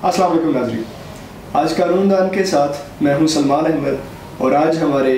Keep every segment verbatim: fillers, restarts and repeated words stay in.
अस्सलाम वालेकुम नाज़रीन, आज कानूनदान के साथ मैं हूं सलमान अहमद और आज हमारे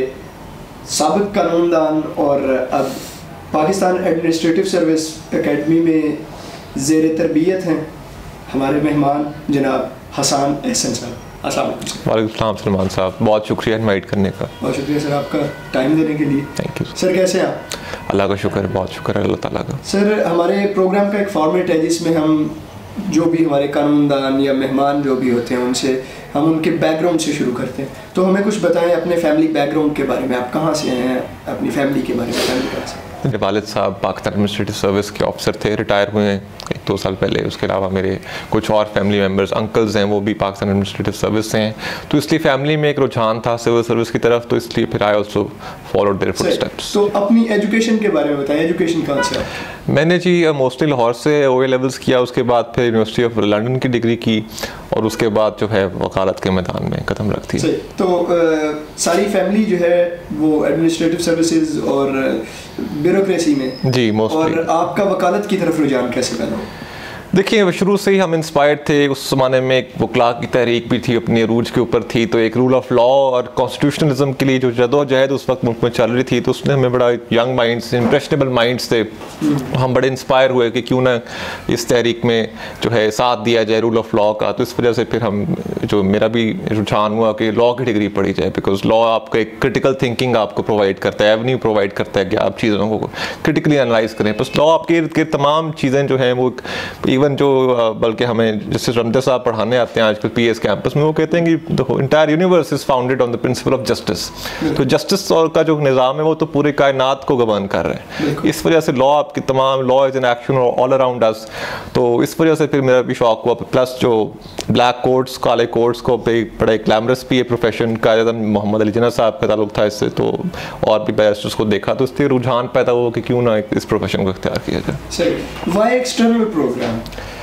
साबिक़ कानूनदान और अब पाकिस्तान एडमिनिस्ट्रेटिव सर्विस एकेडमी में ज़ेर तरबियत हैं हमारे मेहमान जनाब हसान अहसन साहब। अस्सलाम वालेकुम। वालेकुम सलाम सलमान साहब, बहुत शुक्रिया इनवाइट करने का। बहुत शुक्रिया सर आपका टाइम देने के लिए। Thank you sir. कैसे हैं आप? अल्लाह का शुक्र है, बहुत शुक्र है अल्लाह ताला का। सर हमारे प्रोग्राम का एक फॉर्मेट है जिसमें हम जो भी हमारे कानूनदान या मेहमान जो भी होते हैं उनसे हम उनके बैकग्राउंड से शुरू करते हैं। तो हमें कुछ बताएं अपने फैमिली बैकग्राउंड के बारे में, आप कहाँ से हैं, अपनी फैमिली के बारे में फैमिली कहाँ से? मेरे वालिद साहब पाकिस्तान एडमिनिस्ट्रेटिव सर्विस के ऑफिसर थे, रिटायर हुए हैं एक दो साल पहले। उसके अलावा मेरे कुछ और फैमिली मेम्बर्स अंकल्स हैं, वो भी पाकिस्तान एडमिनिस्ट्रेटिव सर्विस से हैं। तो इसलिए फैमिली में एक रुझान था सिविल सर्विस की तरफ, तो इसलिए फिर I also followed their footsteps. तो अपनी एजुकेशन के बारे में बताएं, एजुकेशन कहाँ से? मैंने जी मोस्टली लाहौर से ओ ए लेवल्स किया, उसके बाद फिर यूनिवर्सिटी ऑफ लंदन की डिग्री की और उसके बाद जो है वकालत के मैदान में कदम रखती है। तो आ, सारी फैमिली जो है वो एडमिनिस्ट्रेटिव सर्विसेज और ब्यूरोक्रेसी में जी मोस्टली। और आपका वकालत की तरफ रुझान कैसे पैदा हुआ? देखिए शुरू से ही हम इंस्पायर्ड थे। उस ज़माने में एक वकला की तहरीक भी थी, अपनी अरूज के ऊपर थी, तो एक रूल ऑफ लॉ और कॉन्स्टिट्यूशनलिज्म के लिए जो जदोजहद उस वक्त मुल्क में चल रही थी, तो उसने हमें बड़ा यंग माइंड्स, इम्प्रेशनेबल माइंड्स थे, हम बड़े इंस्पायर हुए कि क्यों ना इस तहरीक में जो है साथ दिया जाए रूल ऑफ लॉ का। तो इस वजह से फिर हम जो मेरा भी रुझान हुआ कि लॉ की डिग्री पढ़ी जाए, बिकॉज लॉ आपको एक क्रिटिकल थिंकिंग आपको प्रोवाइड करता है, एवेन्यू प्रोवाइड करता है कि आप चीज़ों को क्रिटिकली एनालाइज करें। बस लॉ आपके इर्द गिर्द तमाम चीज़ें जो हैं वो इवन जो बल्कि हमें जैसे रमदे साहब पढ़ाने आते हैं आजकल पी एस कैंपस में, वो कहते हैं कि the entire universe is founded on the principle of justice. तो जस्टिस और का जो निज़ाम है वो तो पूरे कायनात को गवर्न कर रहे हैं। इस वजह से लॉ आपकी तमाम law is in action all around us. तो इस वजह से फिर मेरा भी शौक हुआ। प्लस जो ब्लैक कोट्स, काले कोट्स को बड़ा एक ग्लैमरस भी है प्रोफेशन का, मोहम्मद अली जिन्ना साहब का ताल्लुक था इससे, तो और भी बैरिस्टर्स को देखा तो इसलिए रुझान पैदा हुआ कि क्यों ना इस प्रोफेशन को इख्तियार किया जाए। सही। Why external program?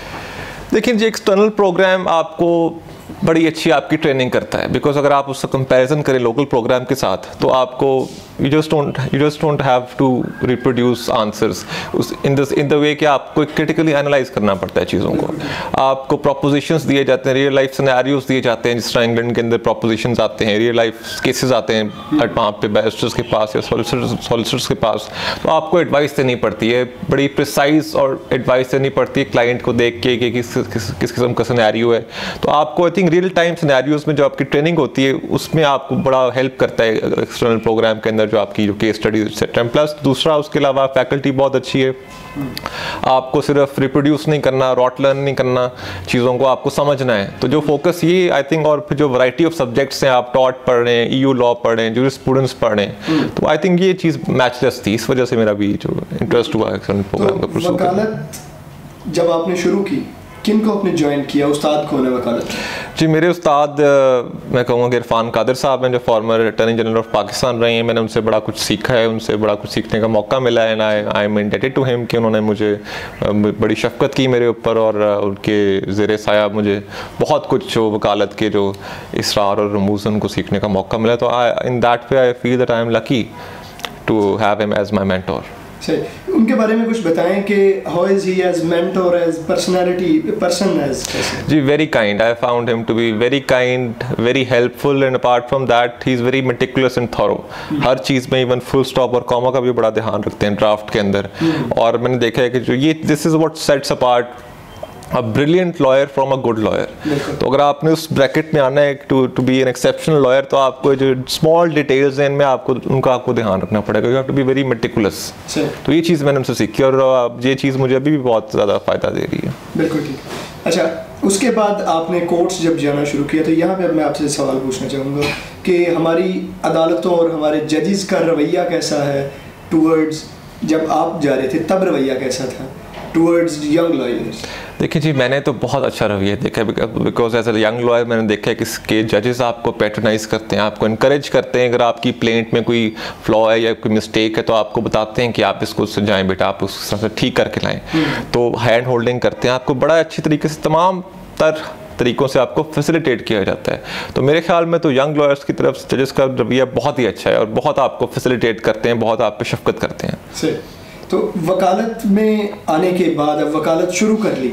देखिए जी एक्सटर्नल प्रोग्राम आपको बड़ी अच्छी आपकी ट्रेनिंग करता है, बिकॉज अगर आप उसका कंपैरिजन करें लोकल प्रोग्राम के साथ तो आपको you just don't you just don't have to reproduce answers उस in this in the way कि आपको क्रिटिकली एनालाइज करना पड़ता है चीज़ों को। आपको प्रोपोजिशंस दिए जाते हैं, रियल लाइफ सिनेरियोज दिए जाते हैं, जिस तरह इंग्लैंड के अंदर प्रोपोजिशंस आते हैं, रियल लाइफ केसेस आते हैं वहाँ पे बैरिस्टर्स के पास या सॉलिसिटर्स के पास, तो आपको एडवाइस देनी पड़ती है, बड़ी प्रिसाइज और एडवाइस देनी पड़ती है क्लाइंट को देख के कि किस किस किस किस्म का सिनेरियो है। तो आपको I think real time scenarios में जो आपकी ट्रेनिंग होती है उसमें आपको बड़ा हेल्प करता है एक्सटर्नल प्रोग्राम के अंदर जो आपकी जो केस स्टडीज एक्सेट्रा। प्लस दूसरा उसके अलावा फैकल्टी बहुत अच्छी है, आपको सिर्फ रिप्रोड्यूस नहीं करना, रॉट लर्न नहीं करना, चीज़ों को आपको समझना है। तो जो फोकस ये आई थिंक, और फिर जो वैरायटी ऑफ सब्जेक्ट्स हैं, आप टॉट पढ़ रहे हैं, ई यू लॉ पढ़ रहे हैं, जूरिस्प्रूडेंस पढ़ रहे हैं, तो आई थिंक ये चीज़ मैचलेस थी। इस वजह से मेरा भी जो इंटरेस्ट हुआ एक्सटर्नल प्रोग्राम का परस्यू करने। वकालत जब आपने शुरू की किन को आपने ज्वाइन किया, उस्ताद कौन है वकालत? जी मेरे उस्ताद मैं कहूँगा कि इरफान कादिर साहब हैं जो former attorney general of Pakistan रहे हैं। मैंने उनसे बड़ा कुछ सीखा है, उनसे बड़ा कुछ सीखने का मौका मिला है, and I I am indebted to him कि उन्होंने मुझे बड़ी शफकत की मेरे ऊपर और उनके ज़ेरे साया मुझे बहुत कुछ जो वकालत के जो इसरार और रमूज़ उनको सीखने का मौका मिला। तो I in that way I feel that I am lucky to have him as my mentor. सही। उनके बारे में कुछ बताएं कि how is he as mentor, as personality, person as? जी very kind, I found him to be very kind, very helpful, and apart from that he is very meticulous and thorough. हर चीज़ में इवन फुल स्टॉप और comma का भी बड़ा ध्यान रखते हैं ड्राफ्ट के अंदर। और मैंने देखा है कि जो ये this is what sets apart a brilliant lawyer from a good lawyer. तो अगर आपने उस ब्रैकेट में आना है to to be an exceptional lawyer, तो आपको जो स्मॉल डिटेल्स हैं इनमें आपको उनका आपको ध्यान रखना पड़ेगा। You have to be very meticulous. तो ये चीज़ मैंने उनसे सीखी और ये चीज़ मुझे अभी भी बहुत ज़्यादा फ़ायदा दे रही है। बिल्कुल ठीक। अच्छा, उसके बाद आपने कोर्ट्स जब जाना शुरू किया तो यहाँ पे मैं आपसे सवाल पूछना चाहूँगा कि हमारी अदालतों और हमारे जजेस का रवैया कैसा है टूवर्ड्स, जब आप जा रहे थे तब रवैया कैसा था टूवर्ड्स यंग लॉयर्स? देखिए जी मैंने तो बहुत अच्छा रवैया देखा है, because as a young lawyer मैंने देखा है कि इसके जजेस आपको पैट्रोनाइज करते हैं, आपको इनकरेज करते हैं। अगर आपकी प्लेंट में कोई फ्लॉ है या कोई मिस्टेक है तो आपको बताते हैं कि आप इसको सुलझाएं बेटा, आप उस तरह से ठीक करके लाएं। तो हैंड होल्डिंग करते हैं, आपको बड़ा अच्छी तरीके से तमाम तर तरीक़ों से आपको फैसिलिटेट किया जाता है। तो मेरे ख्याल में तो यंग लॉयर्स की तरफ से जजेस का रवैया बहुत ही अच्छा है और बहुत आपको फैसिलिटेट करते हैं, बहुत आप पे शफकत करते हैं। तो वकालत में आने के बाद अब वकालत शुरू कर ली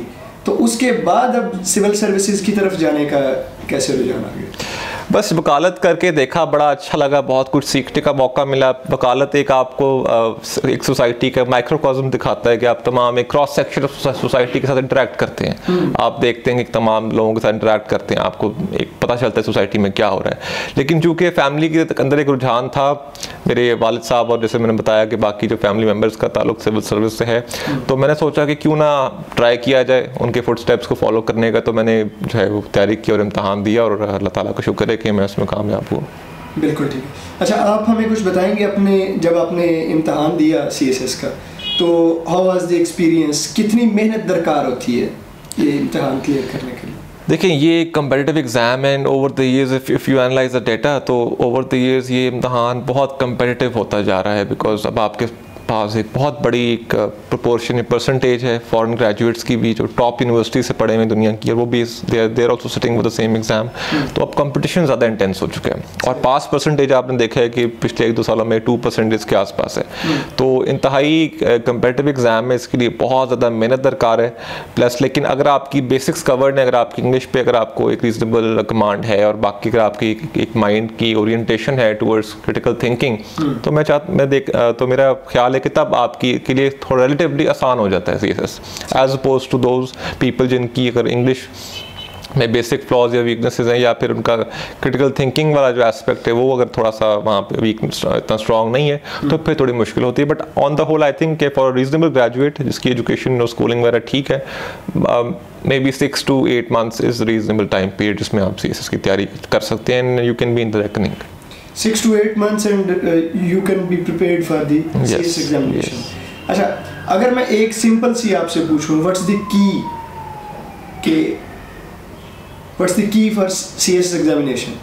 तो उसके बाद अब सिविल सर्विसेज की तरफ जाने का कैसे रुझान आ गया? बस वकालत करके देखा, बड़ा अच्छा लगा, बहुत कुछ सीखने का मौका मिला। वकालत एक आपको एक सोसाइटी का माइक्रोकॉस्म दिखाता है कि आप तमाम एक क्रॉस सेक्शन ऑफ सोसाइटी के साथ इंटरेक्ट करते हैं। आप देखते हैं कि तमाम लोगों के साथ इंटरेक्ट करते हैं, आपको एक पता चलता है सोसाइटी में क्या हो रहा है। लेकिन चूँकि फैमिली के अंदर एक रुझान था, मेरे वालिद साहब और जैसे मैंने बताया कि बाकी जो फैमिली मेम्बर्स का ताल्लुक सिविल सर्विस से है, तो मैंने सोचा कि क्यों ना ट्राई किया जाए उनके फुट स्टेप्स को फॉलो करने का। तो मैंने जो है वो तैयारी की और इम्तहान दिया और अल्लाह ताला का शुक्र है कि मैं उसमें कामयाब हुआ। बिल्कुल ठीक है। अच्छा, आप हमें कुछ बताएंगे अपने जब आपने इम्तहान दिया सी एस एस का, तो हाउ वाज द एक्सपीरियंस? कितनी मेहनत दरकार होती है ये इम्तहान क्लियर करने के लिए? देखिए, ये एक कम्पिटिटिव एग्ज़ाम है and over the years if if you analyse the data, तो ओवर द इयर्स ये इम्तहान बहुत कम्पिटिटिव होता जा रहा है। बिकॉज अब आपके पास एक बहुत बड़ी एक प्रोपोर्शन परसेंटेज है फॉरेन ग्रेजुएट्स की भी, जो टॉप यूनिवर्सिटी से पढ़े हुए दुनिया की, और वो भी they are also sitting with the same exam. तो अब कंपटीशन ज़्यादा इंटेंस हो चुका है और पास परसेंटेज आपने देखा है कि पिछले एक दो सालों में टू परसेंटेज के आसपास है। तो इंतहाई कंपेटिटिव एग्जाम है, इसके लिए बहुत ज़्यादा मेहनत दरकार है। प्लस लेकिन अगर आपकी बेसिक्स कवर्ड है, अगर आपकी इंग्लिश पे अगर आपको एक रीजनेबल कमांड है और बाकी अगर आपकी एक, एक माइंड की ओरिएंटेशन है टूवर्ड्स क्रिटिकल थिंकिंग, तो मैं चाहता मैं देख तो मेरा ख्याल है कि तब आपकी के लिए थोड़ा रिलेटिवली आसान हो जाता है C S S, as opposed to those people जिनकी अगर इंग्लिश में बेसिक फ्लॉज या वीकनेसेस हैं, या फिर उनका क्रिटिकल थिंकिंग वाला जो एस्पेक्ट है वो अगर थोड़ा सा वहाँ पे वीकनेस इतना स्ट्रॉन्ग नहीं है, तो फिर थोड़ी मुश्किल होती है। But on the whole I think कि फॉर रीजनेबल ग्रेजुएट जिसकी एजुकेशन और स्कूलिंग वगैरह ठीक है, may be six to eight months is reasonable time period जिसमें आप सी एस एस की तैयारी कर सकते हैं, and you can be in the reckoning. Six to eight months and uh, you can be prepared for the yes, C S S examination. Yes. अच्छा, अगर मैं एक सिंपल सी आपसे पूछूं, what's the key के what's the key for C S S examination?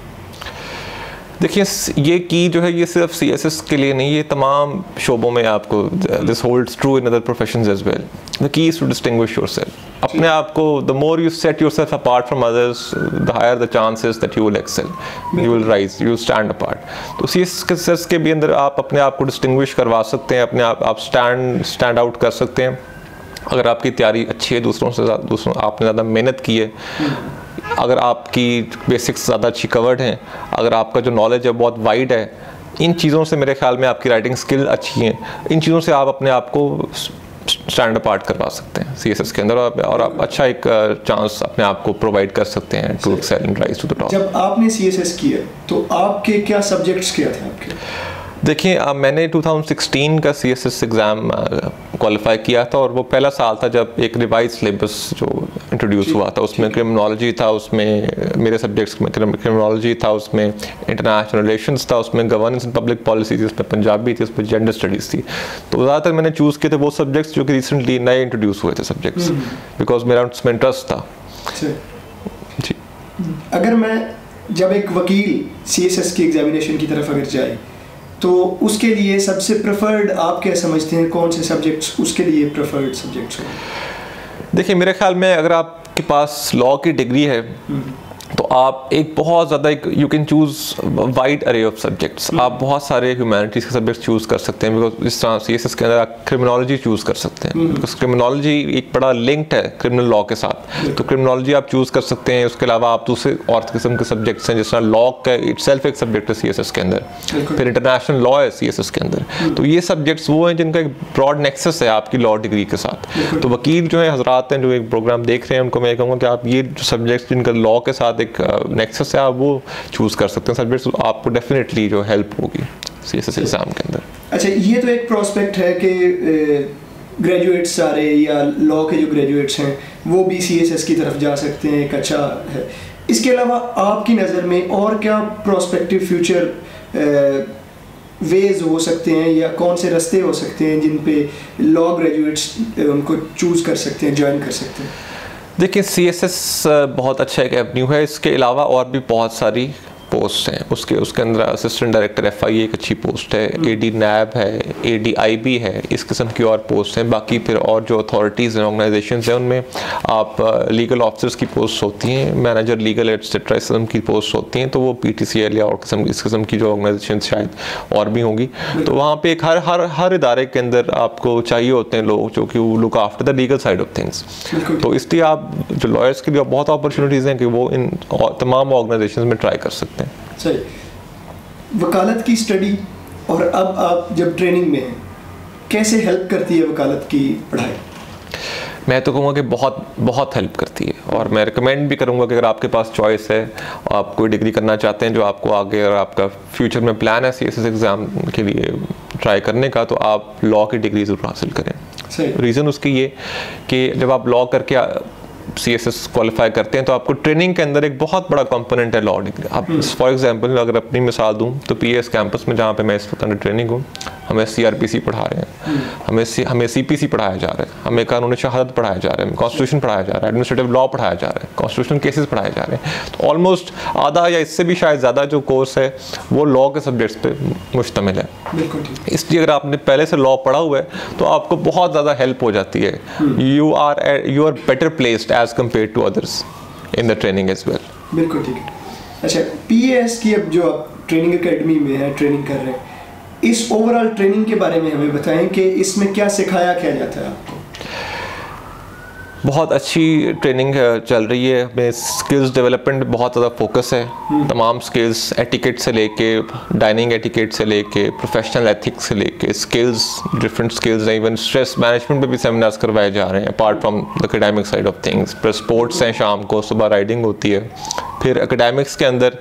देखिए, ये की जो है ये सिर्फ सी एस एस के लिए नहीं, ये तमाम शोबों में आपको this holds true in other professions as well. The key is to distinguish yourself. अपने आप को the more you set yourself apart from others, the higher the chances that you will excel, you will rise, you will stand apart. तो C S S के भी अंदर आप अपने आप को डिस्टिंग्विश करवा सकते हैं, अपने आप आप स्टैंड स्टैंड आउट कर सकते हैं अगर आपकी तैयारी अच्छी है, दूसरों से दूसरों आपने ज़्यादा मेहनत की है, अगर आपकी बेसिक्स ज़्यादा अच्छी कवर्ड हैं, अगर आपका जो नॉलेज है बहुत वाइड है। इन चीज़ों से मेरे ख्याल में आपकी राइटिंग स्किल अच्छी है, इन चीज़ों से आप अपने आप को स्टैंड अपार्ट करवा सकते हैं सी एस एस के अंदर, और आप अच्छा एक चांस अपने आप को प्रोवाइड कर सकते हैं to excel and rise to the top. जब आपने सी एस एस किया तो आपके क्या सब्जेक्ट्स क्या थे आपके? देखिए, अब मैंने टू थाउजेंड सिक्सटीन का C S S exam qualify किया था, और वो पहला साल था जब एक रिवाइज सिलेबस जो इंट्रोड्यूस हुआ था। उसमें क्रिमिनोलॉजी था, उसमें मेरे सब्जेक्ट्स में क्रिमिनोलॉजी था, उसमें इंटरनेशनल रिलेशंस था, उसमें गवर्नेंस एंड पब्लिक पॉलिसी थी, उसमें पंजाबी थी, उसमें जेंडर स्टडीज़ थी। तो ज़्यादातर मैंने चूज़ किए थे वो सब्जेक्ट्स जो कि रिसेंटली नए इंट्रोड्यूस हुए थे सब्जेक्ट्स, बिकॉज मेरा उसमें इंटरेस्ट था। जी, अगर मैं जब एक वकील सी एस एस की एग्जामिनेशन की तरफ अगर जाए, तो उसके लिए सबसे प्रेफर्ड आप क्या समझते हैं, कौन से सब्जेक्ट्स उसके लिए प्रेफर्ड सब्जेक्ट्स हैं? देखिए, मेरे ख्याल में अगर आपके पास लॉ की डिग्री है तो आप एक बहुत ज़्यादा एक you can choose wide array of subjects. आप बहुत सारे ह्यूमैनिटीज़ के सब्जेक्ट्स चूज़ कर सकते हैं, बिकॉज इस तरह सी एस एस के अंदर आप क्रिमिनोलॉजी चूज़ कर सकते हैं, बिकॉज क्रिमिनोलॉजी एक बड़ा लिंक्ड है क्रिमिनल लॉ के साथ। तो क्रिमिनोलॉजी आप चूज़ कर सकते हैं। उसके अलावा आप दूसरे और किस्म के सब्जेक्ट्स हैं, जिस तरह लॉ का इट सेल्फ एक सब्जेक्ट है सी एस एस के अंदर, फिर इंटरनेशनल लॉ है सी एस एस के अंदर। तो ये सब्जेक्ट्स वो हैं जिनका एक ब्रॉड नेक्सस है आपकी लॉ डिग्री के साथ। तो वकील जो है हजरात हैं जो एक प्रोग्राम देख रहे हैं, उनको मैं कहूँगा कि आप ये जो सब्जेक्ट्स जिनका लॉ के साथ एक नेक्सस से आप वो चूज़ कर सकते हैं सब्जेक्ट्स, आपको डेफिनेटली जो हेल्प होगी सी एस एस एग्जाम के अंदर। अच्छा, ये तो एक प्रोस्पेक्ट है कि ग्रेजुएट्स सारे या लॉ के जो ग्रेजुएट्स हैं वो भी सी एस एस की तरफ जा सकते हैं, एक अच्छा है। इसके अलावा आपकी नज़र में और क्या प्रोस्पेक्टिव फ्यूचर वेज हो सकते हैं, या कौन से रास्ते हो सकते हैं जिन पे लॉ ग्रेजुएट्स उनको चूज़ कर सकते हैं, ज्वाइन कर सकते हैं? देखिए, सी एस एस बहुत अच्छा एक एवेन्यू है। इसके अलावा और भी बहुत सारी पोस्ट हैं, उसके उसके अंदर असिस्टेंट डायरेक्टर एफ आई एक अच्छी पोस्ट है, ए डी नैब है, ए डी आई बी है, इस किस्म की और पोस्ट हैं। बाकी फिर और जो अथॉरिटीज़ हैं, ऑर्गेनाइजेशंस हैं, उनमें आप लीगल ऑफिसर्स की पोस्ट होती हैं, मैनेजर लीगल एटसेट्रा इस किस्म की पोस्ट होती हैं। तो वो पी टी सी एल या और किस्म इस किस्म की जो ऑर्गेनाइजेशन शायद और भी होंगी, तो वहाँ पे एक हर हर हर इदारे के अंदर आपको चाहिए होते हैं लोग जो कि वो look after the legal side of things. तो इसलिए आप जो लॉयर्स के लिए बहुत अपॉर्चुनिटीज़ हैं कि वो इन तमाम ऑर्गेनाइजेशन में ट्राई कर सकते हैं। सही। वकालत की स्टडी और अब आप जब ट्रेनिंग में हैं, कैसे हेल्प करती है वकालत की पढ़ाई? मैं तो कहूँगा कि बहुत बहुत हेल्प करती है, और मैं रिकमेंड भी करूँगा कि अगर आपके पास चॉइस है, आप कोई डिग्री करना चाहते हैं जो आपको आगे और आपका फ्यूचर में प्लान है सी एस एस एग्ज़ाम के लिए ट्राई करने का, तो आप लॉ की डिग्री ज़रूर हासिल करें। रीज़न उसकी ये कि जब आप लॉ करके सी एस एस क्वालिफाई करते हैं तो आपको ट्रेनिंग के अंदर एक बहुत बड़ा कंपोनेंट है लॉ डिग्री। आप फॉर एग्जांपल अगर अपनी मिसाल दूं तो पी एस कैंपस में जहाँ पे मैं इस वक्त अंडर ट्रेनिंग हूँ, हमें सी आर पी सी पढ़ा रहे हैं, हमें सी हमें सी पी सी पढ़ाया जा रहा है, हमें कानूनी शहादत पढ़ाया जा रहा है, कॉन्स्टिट्यूशन पढ़ाया जा रहा है, एडमिनिस्ट्रेटिव लॉ पढ़ाया जा रहा है, कॉन्स्टिट्यूशनल केसेस पढ़ाए जा रहे हैं। तो ऑलमोस्ट आधा या इससे भी शायद ज़्यादा जो कोर्स है वो लॉ के सब्जेक्ट्स पे मुश्तमिल है। इसलिए अगर आपने पहले से लॉ पढ़ा हुआ है तो आपको बहुत ज़्यादा हेल्प हो जाती है। You are you are better placed as compare to others in the training as well. बिल्कुल ठीक है। अच्छा, पी ए एस की अब जो आप ट्रेनिंग एकेडमी में है, ट्रेनिंग कर रहे हैं, इस ओवरऑल ट्रेनिंग के बारे में हमें बताएं कि इसमें क्या सिखाया क्या जाता है आपको? बहुत अच्छी ट्रेनिंग चल रही है, हमें स्किल्स डेवलपमेंट बहुत ज़्यादा फोकस है। तमाम स्किल्स, एटिकेट से लेके डाइनिंग एटिकेट से लेके प्रोफेशनल एथिक्स से लेके स्किल्स, डिफरेंट स्किल्स हैं। इवन स्ट्रेस मैनेजमेंट पे भी सेमिनार्स करवाए जा रहे हैं apart from the academic side of things. फिर स्पोर्ट्स हैं, शाम को सुबह राइडिंग होती है। फिर एकेडमिक्स के अंदर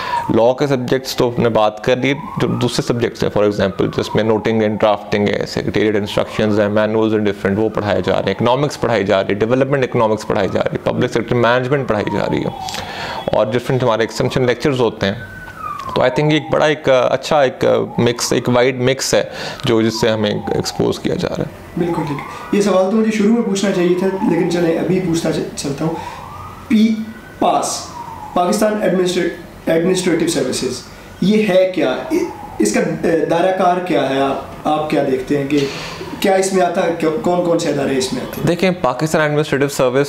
लॉ के सब्जेक्ट्स तो हमने बात कर ली, जो दूसरे सब्जेक्ट्स हैं फॉर एग्जांपल जिसमें नोटिंग एंड ड्राफ्टिंग है, सेक्रेटेरिएट इंस्ट्रक्शंस हैं, मैनुअल्स एंड डिफरेंट वो पढ़ाए जा रहे हैं, इकोनॉमिक्स पढ़ाई जा रही है, डेवलपमेंट इकोनॉमिक्स पढ़ाई जा रही है, पब्लिक सेक्टर मैनेजमेंट पढ़ाई जा रही है, और डिफरेंट हमारे एक्सटेंशन लेक्चर्स होते हैं। तो आई थिंक एक बड़ा एक अच्छा एक मिक्स, एक वाइड मिक्स है जो जिससे हमें एक्सपोज किया जा रहा है। बिल्कुल ठीक है। ये सवाल तो मुझे शुरू में पूछना चाहिए था, लेकिन चले अभी पूछता चलता हूँ। पी पास पाकिस्तान एडमिनिस्ट्रेटिव सर्विसेज, ये है क्या? इसका दायराकार क्या है? आप आप क्या देखते हैं कि क्या इसमें आता है? कौन कौन से इदारे इसमें आते हैं? देखें, पाकिस्तान एडमिनिस्ट्रेटिव सर्विस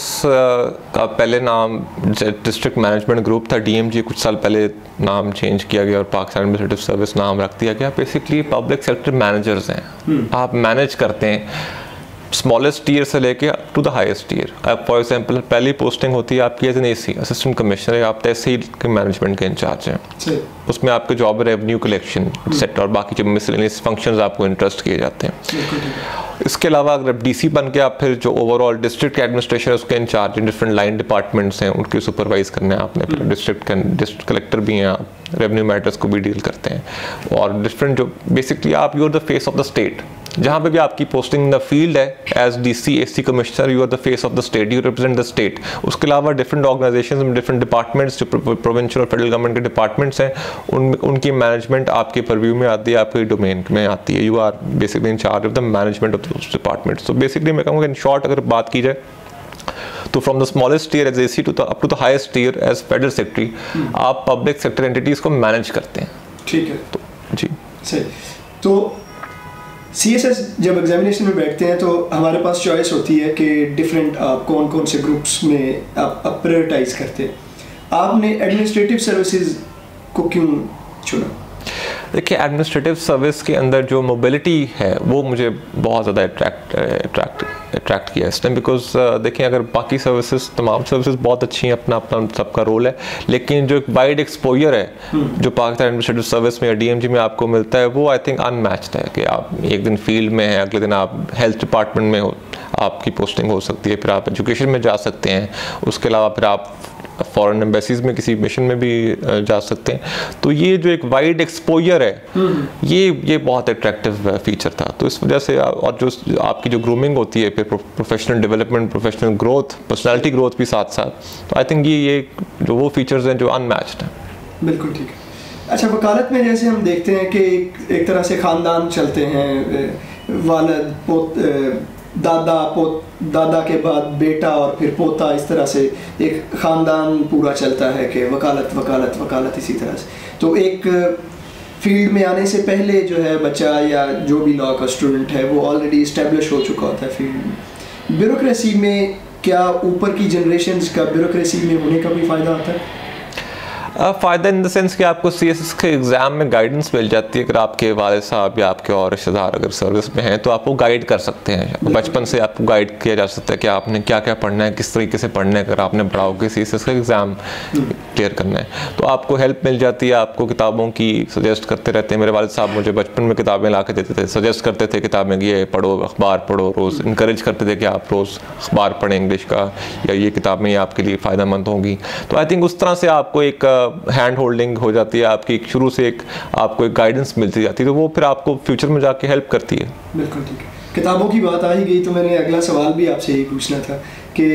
का पहले नाम डिस्ट्रिक्ट मैनेजमेंट ग्रुप था, डी एम जी, कुछ साल पहले नाम चेंज किया गया और पाकिस्तान एडमिनिस्ट्रेटिव सर्विस नाम रख दिया गया। बेसिकली पब्लिक सेक्टर मैनेजर्स हैं, आप मैनेज करते हैं स्मॉलेस्ट टीयर से लेके up to the highest tier. अब फॉर एग्जांपल पहली पोस्टिंग होती है आपकी as an AC assistant commissioner, आप तहसील के मैनेजमेंट के इंचार्ज हैं, उसमें आपके जॉब रेवेन्यू कलेक्शन सेट और बाकी जो मिसलेनियस फंक्शंस आपको इंटरेस्ट किए जाते हैं। इसके अलावा अगर डीसी बन के आप फिर जो ओवरऑल डिस्ट्रिक्ट एडमिनिस्ट्रेशन है उसके इंचार्ज, डिफरेंट लाइन डिपार्टमेंट्स हैं उनके सुपरवाइज करने हैं आपने, डिस्ट्रिक्ट डिस्ट्रिक्ट कलेक्टर भी हैं आप, रेवेन्यू मैटर्स को भी डील करते हैं, और डिफरेंट जो बेसिकली आप you are the face of the state. जहाँ पे भी आपकी पोस्टिंग इन द फील्ड है as D C S C commissioner, you are the face of the state, you represent the state. उसके अलावा डिफरेंट ऑर्गेनाइजेशंस में different departments जो provincial और फेडरल गवर्नमेंट के डिपार्टमेंट्स हैं उन उनकी मैनेजमेंट आपके परव्यू में आती है, आपके डोमेन में आती है। You are basically in charge of the management of those departments. तो बेसिकली मैं कहूँगा इन शॉर्ट अगर बात की जाए तो from the smallest tier as AC to up to the highest tier as federal secretary आप पब्लिक सेक्टर एंटिटीज को मैनेज करते हैं। ठीक है, तो जी सही। तो सी एस एस जब एग्जामिनेशन में बैठते हैं तो हमारे पास चॉइस होती है कि डिफरेंट आप कौन कौन से ग्रुप्स में आप, आप प्रायोरिटाइज करते हैं। आपने एडमिनिस्ट्रेटिव सर्विसेज को क्यों चुना? देखिए, एडमिनिस्ट्रेटिव सर्विस के अंदर जो मोबिलिटी है वो मुझे बहुत ज़्यादा अट्रैक्ट अट्रैक्ट अट्रैक्ट किया इसने, बिकॉज देखिए अगर बाकी सर्विसेज, तमाम सर्विसेज बहुत अच्छी हैं, अपना अपना सबका रोल है, लेकिन जो एक वाइड एक्सपोजर है जो पाकिस्तान एडमिनिस्ट्रेटिव सर्विस में या डी एम जी में आपको मिलता है वो आई थिंक अनमैच्ड है। कि आप एक दिन फील्ड में हैं, अगले दिन आप हेल्थ डिपार्टमेंट में हो, आपकी पोस्टिंग हो सकती है, फिर आप एजुकेशन में जा सकते हैं, उसके अलावा फिर आप फॉरेन एम्बेसीज में किसी मिशन में भी जा सकते हैं। तो ये जो एक वाइड एक्सपोजर है ये ये बहुत अट्रैक्टिव फीचर था। तो इस वजह से और जो आपकी जो ग्रूमिंग होती है, फिर professional development, professional growth, personality growth भी साथ साथ, तो आई थिंक ये ये जो वो फीचर्स हैं जो अनमैच्ड हैं। बिल्कुल ठीक है। अच्छा, वकालत में जैसे हम देखते हैं कि एक, एक तरह से ख़ानदान चलते हैं, वालद पोत दादा पो दादा के बाद बेटा और फिर पोता, इस तरह से एक ख़ानदान पूरा चलता है कि वकालत वकालत वकालत इसी तरह से। तो एक फील्ड में आने से पहले जो है बच्चा या जो भी लॉ का स्टूडेंट है वो ऑलरेडी इस्टेब्लिश हो चुका होता है फील्ड में। ब्यूरोक्रेसी में क्या ऊपर की जनरेशन्स का ब्यूरोक्रेसी में होने का भी फ़ायदा आता है? फ़ायदा इन द सेंस कि आपको सी एस एस के एग्ज़ाम में गाइडेंस मिल जाती है। अगर आपके वालिद साहब या आपके और रिश्तेदार अगर सर्विस में हैं तो आपको गाइड कर सकते हैं। बचपन से आपको गाइड किया जा सकता है कि आपने क्या क्या पढ़ना है, किस तरीके से पढ़ना है। अगर आपने बढ़ाओ कि सी एस एस का एग्ज़ाम क्लियर करना है तो आपको हेल्प मिल जाती है। आपको किताबों की सजेस्ट करते रहते हैं। मेरे वालिद साहब मुझे बचपन में किताबें ला के देते थे, सजेस्ट करते थे किताबें ये पढ़ो, अखबार पढ़ो, रोज़ इनक्रेज करते थे कि आप रोज़ अखबार पढ़ें इंग्लिश का, या ये किताबें ये आपके लिए फ़ायदेमंद होंगी। तो आई थिंक उस तरह से आपको एक हैंड होल्डिंग हो जाती है आपकी, शुरू से एक आपको एक गाइडेंस मिलती जाती है, तो वो फिर आपको फ्यूचर में जाके हेल्प करती है। बिल्कुल ठीक है। किताबों की बात आ ही गई तो मैंने अगला सवाल भी आपसे यही पूछना था कि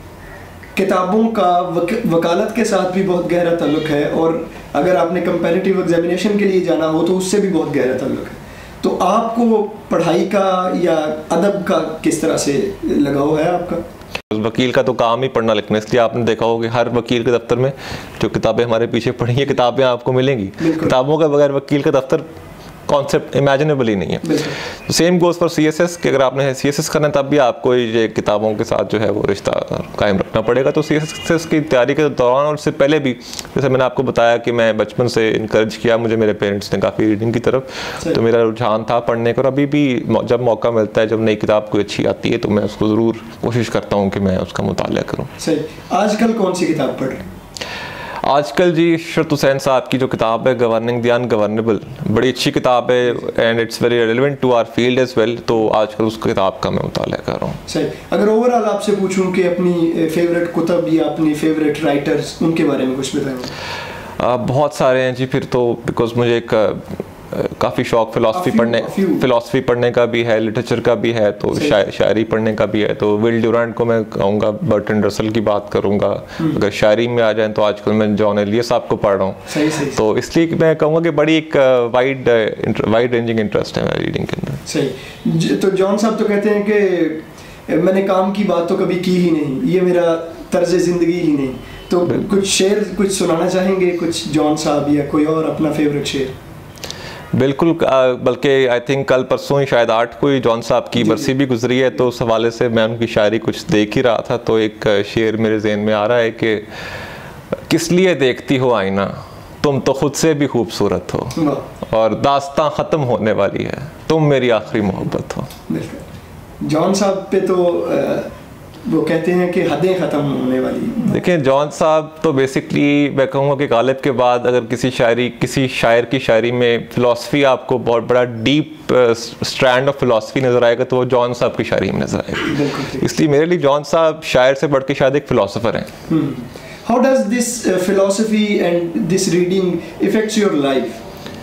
किताबों का वक, वकालत के साथ भी बहुत गहरा ताल्लुक है, और अगर आपने कंपैरेटिव एग्जामिनेशन के लिए जाना हो तो उससे भी बहुत गहरा ताल्लुक है। तो आपको पढ़ाई का या अदब का किस तरह से लगाव है आपका? वकील का तो काम ही पढ़ना लिखना, इसलिए आपने देखा होगा कि हर वकील के दफ्तर में जो किताबें हमारे पीछे पढ़ी है किताबें आपको मिलेंगी। किताबों का बगैर वकील का दफ्तर कॉन्सेप्ट इमेजिनेबल ही नहीं है। Same goes for C S S कि अगर आपने सी एस एस करना है तब भी आपको ये किताबों के साथ जो है वो रिश्ता कायम रखना पड़ेगा। तो सी एस एस की तैयारी के दौरान और उससे पहले भी, जैसे मैंने आपको बताया कि मैं बचपन से इनकरेज किया मुझे मेरे पेरेंट्स ने काफ़ी रीडिंग की तरफ, तो मेरा रुझान था पढ़ने का। और अभी भी जब मौका मिलता है, जब नई किताब कोई अच्छी आती है तो मैं उसको ज़रूर कोशिश करता हूँ कि मैं उसका मुताला करूँ। सही। आजकल कौन सी किताब पढ़ रहे हैं? आजकल जी शरत हुसैन साहब की जो किताब है गवर्निंग द अनगवर्नेबल, बड़ी अच्छी किताब है and it's very relevant to our field as well. तो आजकल उस किताब का मैं मुताला कर रहा हूँ। सही। अगर ओवरऑल आपसे पूछूं कि अपनी फेवरेट कुतब या अपनी फेवरेट राइटर्स, उनके बारे में कुछ बताएं। बहुत सारे हैं जी। फिर तो बिकॉज मुझे एक काफ़ी शौक फ़िलासफ़ी पढ़ने फ़िलासफ़ी पढ़ने का भी है, लिटरेचर का भी है, तो शाय, शायरी पढ़ने का भी है। तो विल ड्यूरेंट को मैं कहूँगा, बर्ट्रैंड रसल की बात करूँगा। अगर शायरी में आ जाए तो आजकल मैं जॉन एलियस साहब को पढ़ रहा हूँ। तो इसलिए मैं कहूँगा कि बड़ी एक वाइड वाइड रेंजिंग इंटरेस्ट है मेरा रीडिंग के अंदर। सही। तो जॉन साहब तो कहते हैं कि मैंने काम की बात तो कभी की ही नहीं, ये मेरा तर्ज ज़िंदगी ही नहीं। तो कुछ शेर कुछ सुनाना चाहेंगे, कुछ जॉन साहब या कोई और अपना फेवरेट शेर? बिल्कुल, बल्कि आई थिंक कल परसों ही शायद आठ को ही जॉन साहब की बरसी भी गुजरी है, तो उस हवाले से मैं उनकी शायरी कुछ देख ही रहा था। तो एक शेर मेरे जहन में आ रहा है कि किस लिए देखती हो आईना, तुम तो खुद से भी खूबसूरत हो, और दास्तां ख़त्म होने वाली है, तुम मेरी आखिरी मोहब्बत हो। जॉन साहब पे तो वो कहते हैं कि हदें ख़त्म होने वाली। देखिए जॉन साहब तो बेसिकली मैं कहूँगा कि गालिब के बाद अगर किसी शायरी किसी शायर की शायरी में फ़िलासफ़ी आपको बहुत बड़ा डीप स्ट्रैंड ऑफ फ़िलासफ़ी नज़र आएगा तो वो जॉन साहब की शायरी में नज़र आएगा। इसलिए मेरे लिए जॉन साहब शायर से बढ़ के शायद एक फ़िलासफ़र हैं। How does this philosophy and this reading affects your life?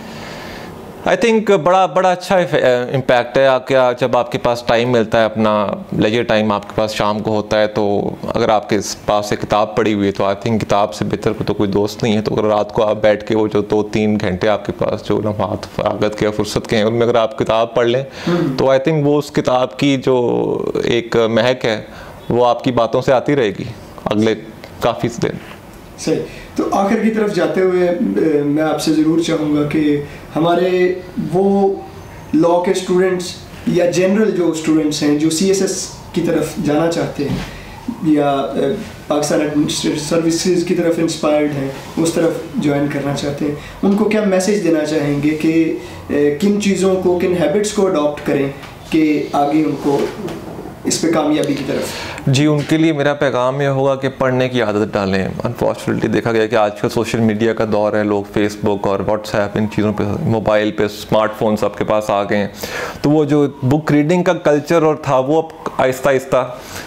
I think बड़ा बड़ा अच्छा इम्पैक्ट है। क्या जब आपके पास टाइम मिलता है, अपना लेजर टाइम आपके पास शाम को होता है, तो अगर आपके पास एक किताब पड़ी हुई है तो आई थिंक किताब से बेहतर को तो कोई दोस्त नहीं है। तो अगर रात को आप बैठ के वो जो दो तीन घंटे आपके पास जो लम्हात फरागत के फुर्सत के हैं उनमें अगर आप किताब पढ़ लें तो आई थिंक वो उस किताब की जो एक महक है वो आपकी बातों से आती रहेगी अगले काफ़ी दिन। सही। तो आखिर की तरफ जाते हुए मैं आपसे ज़रूर चाहूँगा कि हमारे वो लॉ के स्टूडेंट्स या जनरल जो स्टूडेंट्स हैं जो सी एस एस की तरफ जाना चाहते हैं या पाकिस्तान एडमिनिस्ट्रेटिव सर्विसेज की तरफ इंस्पायर्ड हैं, उस तरफ ज्वाइन करना चाहते हैं, उनको क्या मैसेज देना चाहेंगे कि किन चीज़ों को, किन हैबिट्स को अडॉप्ट करें कि आगे उनको इस पे कामयाबी की तरफ? जी, उनके लिए मेरा पैगाम यह होगा कि पढ़ने की आदत डालें। अनफॉर्चुनेटली देखा गया कि आजकल सोशल मीडिया का दौर है, लोग फेसबुक और व्हाट्सएप इन चीज़ों पे, मोबाइल पे स्मार्टफोन्स आपके पास आ गए हैं, तो वो जो बुक रीडिंग का कल्चर और था वो अब आहिस्ता आहिस्ता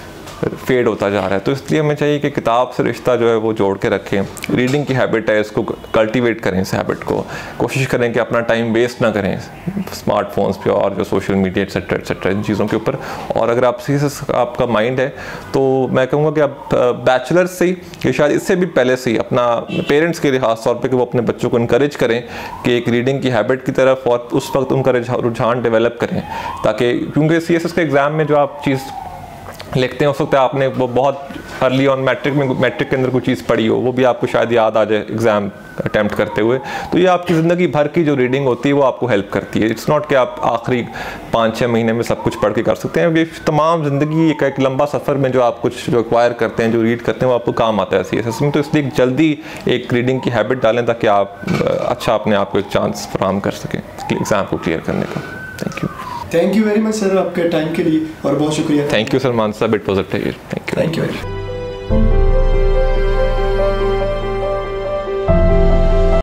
फेड होता जा रहा है। तो इसलिए हमें चाहिए कि किताब से रिश्ता जो है वो जोड़ के रखें। रीडिंग की हैबिट है, इसको कल्टीवेट करें, इस हैबिट को। कोशिश करें कि अपना टाइम वेस्ट ना करें स्मार्टफोन्स पे और जो सोशल मीडिया एक्सेट्रा एक्सेट्रा इन चीज़ों के ऊपर। और अगर आप सी एस एस आपका माइंड है तो मैं कहूँगा कि आप बैचलर्स से ही, कि शायद इससे भी पहले से ही अपना पेरेंट्स के लिए खास तौर पे कि वो अपने बच्चों को इनकरेज करें कि एक रीडिंग की हैबिट की तरफ, और उस वक्त उनका रुझान डेवलप करें, ताकि क्योंकि सी एस एस के एग्ज़ाम में जो आप चीज़ लिखते हैं हो सकता है आपने वो बहुत अर्ली ऑन मैट्रिक में मैट्रिक के अंदर कोई चीज़ पढ़ी हो, वो भी आपको शायद याद आ जाए एग्ज़ाम अटैम्प्ट करते हुए। तो ये आपकी ज़िंदगी भर की जो रीडिंग होती है वो आपको हेल्प करती है। इट्स नॉट कि आप आखिरी पाँच छः महीने में सब कुछ पढ़ के कर सकते हैं। ये तमाम ज़िंदगी एक, एक लंबा सफ़र में जो आप कुछ जो एक्वायर करते हैं, जो रीड करते हैं, वो आपको काम आता है सी एस एस में। तो इसलिए जल्दी एक रीडिंग की हैबिट डालें ताकि आप अच्छा अपने आप को एक चांस फराहम कर सकें एग्ज़ाम को क्लियर करने का। Thank you thank you very much sir आपके टाइम के लिए, और बहुत शुक्रिया। थैंक यू सलमान साहब, it was a pleasure. Thank you thank you very much.